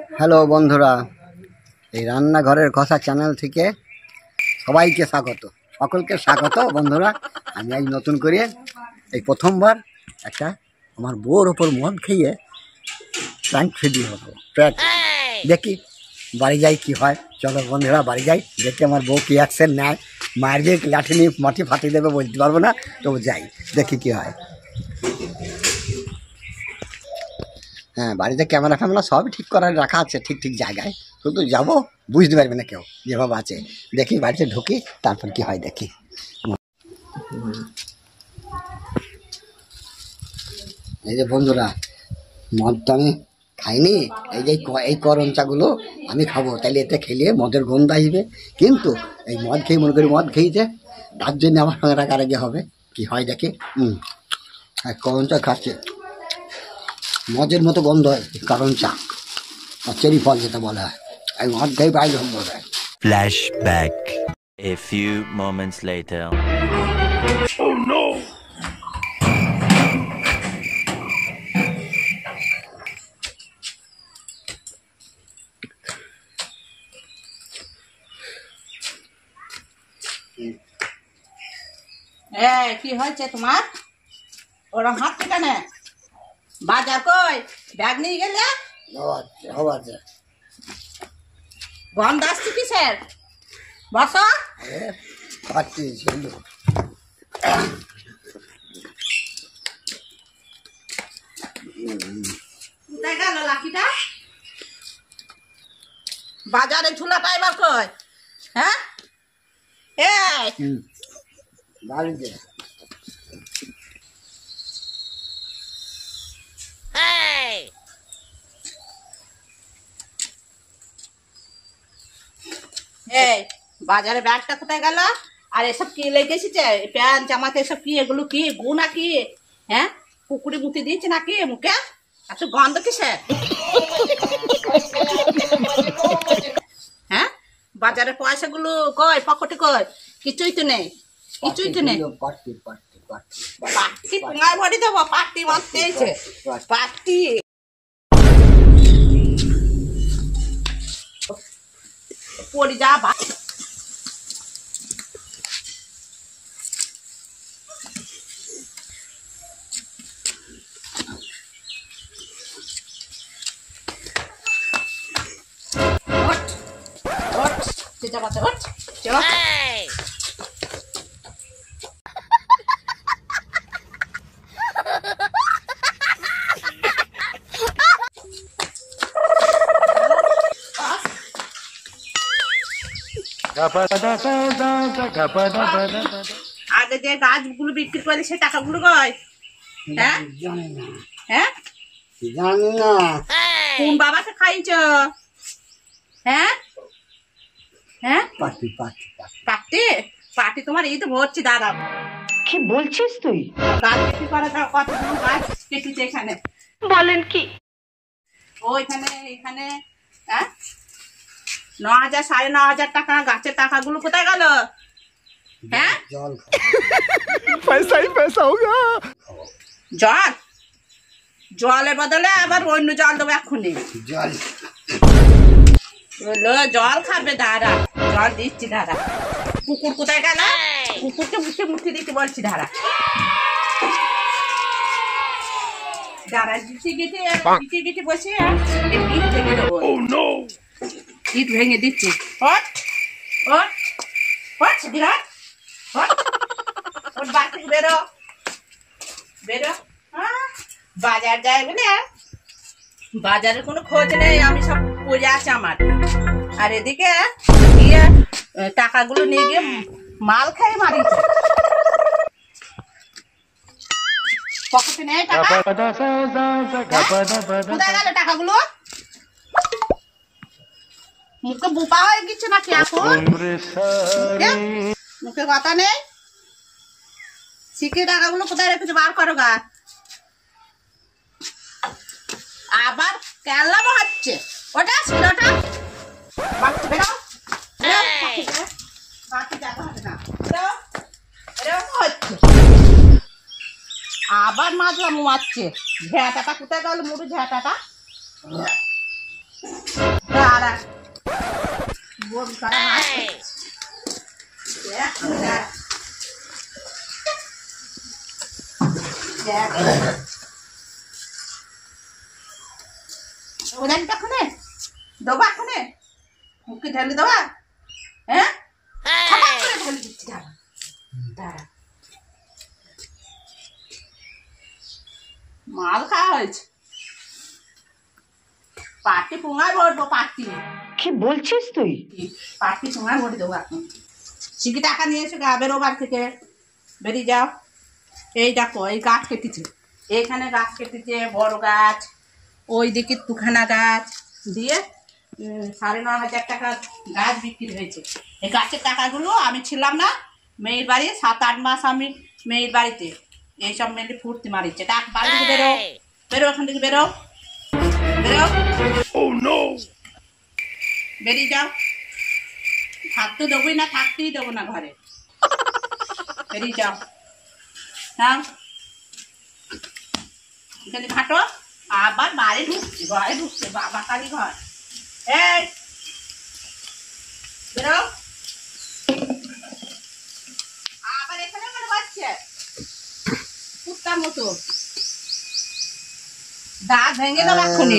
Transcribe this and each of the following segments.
Hello বন্ধুরা, এই রান্নাঘরের কথা চ্যানেল থেকে সবাইকে স্বাগত, সকলকে স্বাগত। বন্ধুরা, আমি আজ নতুন করে এই প্রথমবার একটা আমার বউর ওপর মদ খেয়ে প্র্যাঙ্ক ভিডিও হবো। দেখি বাড়ি যাই কি হয়। চলো বন্ধুরা বাড়ি যাই, দেখি আমার বউ কি অ্যাকশন নেয়। মারবে লাঠি নিয়ে মাটি ফাটিয়ে দেবে বলতে পারবো না, তবু যাই দেখি কি হয়। হ্যাঁ, বাড়িতে ক্যামেরা ফ্যামেরা সবই ঠিক করার রাখা আছে ঠিক ঠিক জায়গায়, শুধু যাবো বুঝতে পারবে না কেউ যেভাবে আছে। দেখি বাড়িতে ঢুকি, তারপর কি হয় দেখি। এই যে বন্ধুরা, মদ তো আমি খাইনি, এই যে এই করমচাগুলো আমি খাবো, তাইলে এতে খেলে মদের গন্ধ আসবে। কিন্তু এই মদ খেয়ে মনে করি মদ খেয়েছে, তার জন্য আমার সঙ্গে রাগারাগি হবে। কি হয় দেখি। করমচা খাচ্ছে, মদের মতো গন্ধ হয় কারণ চা চেরি ফল যেটা বলা হয়, আমি মদ খেয়ে বাইরে বলা হয়। Flashback. A few moments later. Oh no! কি হয়েছে তোমার? ওরম হাত কেন? বাজার কই? ব্যাগ নিয়ে গেলে? গন্ধ আসছে কিসের? বসো। কোথায় গেল লাঠিটা? বাজারে ঝুলাটা এবার কই? হ্যাঁ, এই বাজারে ব্যাগটা কোথায় গেল? আর এসব কি লেগে এসেছে? প্যান্ট জামাতে এসব কি? এগুলো কি গু নাকি? হ্যাঁ, পুকুরি মুতি দিয়েছে নাকি মুখে? এত গন্ধ কিসের? হ্যাঁ, বাজারের পয়সাগুলো কই? পকেটে কই? কিছুই তো নেই, কিছুই তো নেই। পাটি পোঙায় ভরি দেবো, পাটি মারতে এসে পাটি। পড়ে যা আগে যে গাছগুলো বিক্রি করে সে টাকাগুলো কয়? হ্যাঁ, হ্যাঁ, জানি না কোন বাবাকে খাইছ? হ্যাঁ, হ্যাঁ, পাটি পাটি পাটি পাটি তোমার এই তো ভরছি। দাঁড়াও, কি বলছিস তুই? গাছ বিক্রি করা কতগুলো গাছ কেটেছে এখানে? বলেন কি? ওইখানে এখানে 9,000 9,500 টাকা গাছের টাকাগুলো কোথায় গেল? হ্যাঁ, জল पैसा ही पैसा होगा। জল, জলের বদলে আবার অন্য জল দেবো এক্ষুনি। জল জল খাবে, দাঁড়া জল দিচ্ছি, দাঁড়া। কুকুর কোথায় গেল? কুকুরকে মুখে মুখে দিতে বলছি, দাঁড়া দাঁড়া। গিটে গিটে গিটে গিটে বসে ইট ভেঙে দেবো। ইট ভেঙে দিচ্ছি। হট হট হট বিরাট হট ওর বাড়ি থেকে বেরো বেরো। বাজার যায় বলে বাজারের কোনো খোঁজ নেই, আমি সব পড়ে আছে আমার। আর এদিকে গিয়ে টাকাগুলো নিয়ে গিয়ে মাল খেয়ে মারিছে। পকেটে নেই টাকা, কোথায় গেল টাকাগুলো? মুখে বোপা হয়ে গেছে নাকি এখন? মুখে কথা নেই। শিখে টাকাগুলো কোথায় রেখেছে? বার করো গা। আবার কেলামো হচ্ছে। ওটা আসবে ওটা বাচ্চা বেরো, বাকি জায়গা হবে না। এরকম হচ্ছে। আবার মাছলাম মারছে। ঝ্যাঁটাটা কোথায় গেল? মুড়ি ঝ্যাঁটাটা বমি করা মাছ। দেখ, দেখ। দেখ। ওদানটা খুনে দেবা, খুনে মুখে ঢেলে দেবা। হ্যাঁ, খাবার করে ঢেলে দিচ্ছি। দাঁড়া, দাঁড়া। মাল খাওয়া হয়েছে। পাটি পোঙায় ভরবো, পাটি কি বলছিস তুই? পাটি পোঙায় ভরে দেবো এখন। শিখি টাকা নিয়ে এসে গা বেরোবার থেকে বেরিয়ে যাও। এই দেখো, এই গাছ কেটেছে, এইখানে গাছ কেটেছে, বড় গাছ, ওই দিকে দুখানা গাছ দিয়ে 9,500 টাকা গাছ বিক্রি হয়েছে। এই গাছের টাকাগুলো আমি ছিলাম না মেয়ের বাড়ি, 7-8 মাস আমি মেয়ের বাড়িতে এইসব মেয়েকে ফুর্তি মারিচ্ছে। টাকা বাড়ি থেকে বেরো, বেরো এখান থেকে, বেরো বেরো, বেরিয়ে যাও। থাকতে দেবোই না, থাকতেই দেবো না ঘরে, বেরিয়ে যাও। হ্যাঁ, এখানে ঘাটো, আবার বাড়ি ঢুকছে, ঘরে ঢুকছে, বাবা কালী ঘর। এই বেরো, আবার এখানে মানে বাচ্চা কুত্তার মতো দাঁত ভেঙে দেবো এক্ষুনি।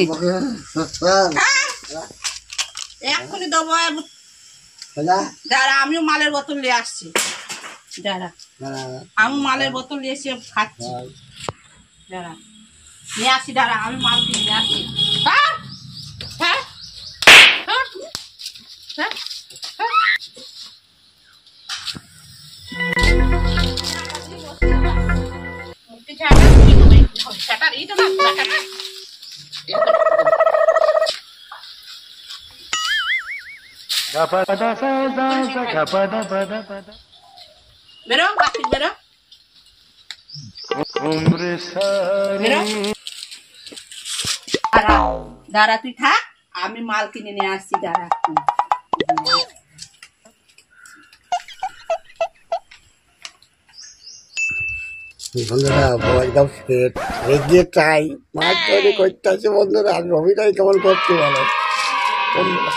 এক্ষুনি দেবো। দাঁড়া, আমিও মালের বোতল নিয়ে আসছি। দাঁড়া, আমি মালের বোতল নিয়ে এসে খাচ্ছি। দাঁড়া, নিয়ে আসি। দাঁড়া, আমি মাল কিনে নিয়ে আসছি। হ্যাঁ, হ্যাঁ, হ্যাঁ, হ্যাঁ। মুক্তি ছাড়া কি হবে? সেটার এইটা না, সেটার বেরো, বাকি বেরো, বেরো। দাঁড়া, দাঁড়া, তুই থাক, আমি মাল কিনে নিয়ে আসছি। দাঁড়া, বন্ধুরা একদম সেট রেগে চাই মাছ তৈরি করতে আছে। বন্ধুরা আমি অভিনয় কেমন করছি বলো বন্ধুরা।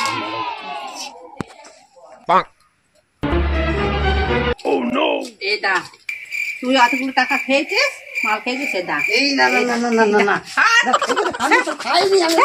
এ দা, তুই অতগুলো টাকা খেয়েছিস, মাল খেয়েছিস, সে দা। এই না না না না না না না আমি তো খাইনি, আমি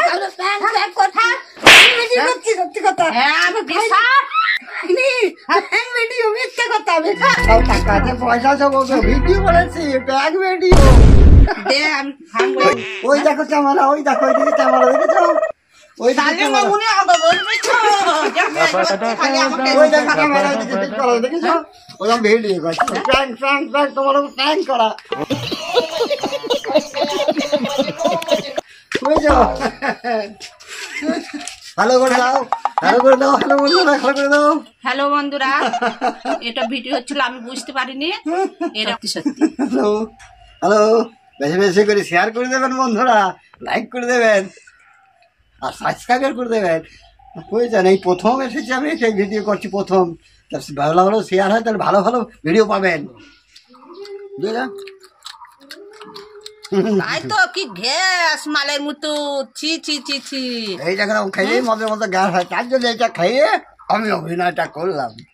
সত্যি কথা। হ্যাঁ, আমি বিশাল ভিডিও মিথ্যে কথা, আমি সব টাকা দিয়ে পয়সা সব ভিডিও বলেছি, ব্যাগ ভিডিও। দে, আমি ভাঙবো। ওই দেখো ক্যামেরা, ওই দেখো ওই দিকে ক্যামেরা দেখেছো, ওই দিকে ক্যামেরা, মনে হবে বলবি তো খালি আমাকে ওই দেখো ক্যামেরা, ওই দিকে ক্যামেরা দেখেছো, ওরকম ভিডিও করছে। প্র্যাঙ্ক প্র্যাঙ্ক প্র্যাঙ্ক, তোমার প্র্যাঙ্ক করা বুঝেছো। ভালো করে দাও, ভালো করে দাও, হ্যালো বন্ধুরা, ভালো করে দাও। হ্যালো বন্ধুরা, এটা ভিডিও হচ্ছিল, আমি বুঝতে পারিনি এটা সত্যি। হ্যালো হ্যালো, বেশি বেশি করে শেয়ার করে দেবেন বন্ধুরা, লাইক করে দেবেন আর সাবস্ক্রাইব করে দেবেন। বুঝছেন, এই প্রথম এসেছি আমি, সেই ভিডিও করছি প্রথম। ভালো ভালো শেয়ার হয় তাহলে ভালো ভালো ভিডিও পাবেন, বুঝলেন। তাই তো, কি গ্যাস মালের মতো, ছি ছি ছি ছি। এই জায়গাটা খাইয়ে মদের মতো গ্যাস হয়, তার জন্য এটা খাইয়ে আমি অভিনয়টা করলাম।